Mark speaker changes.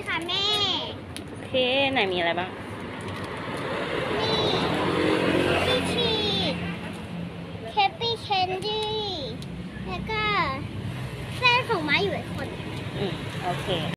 Speaker 1: ค่ะแม่
Speaker 2: โอเคไหนมีอะไรบ้าง
Speaker 1: มีชีสเคปปี้เคนดี้แล้วก็แฟนของม้าอยู่อีกคน
Speaker 2: โอเค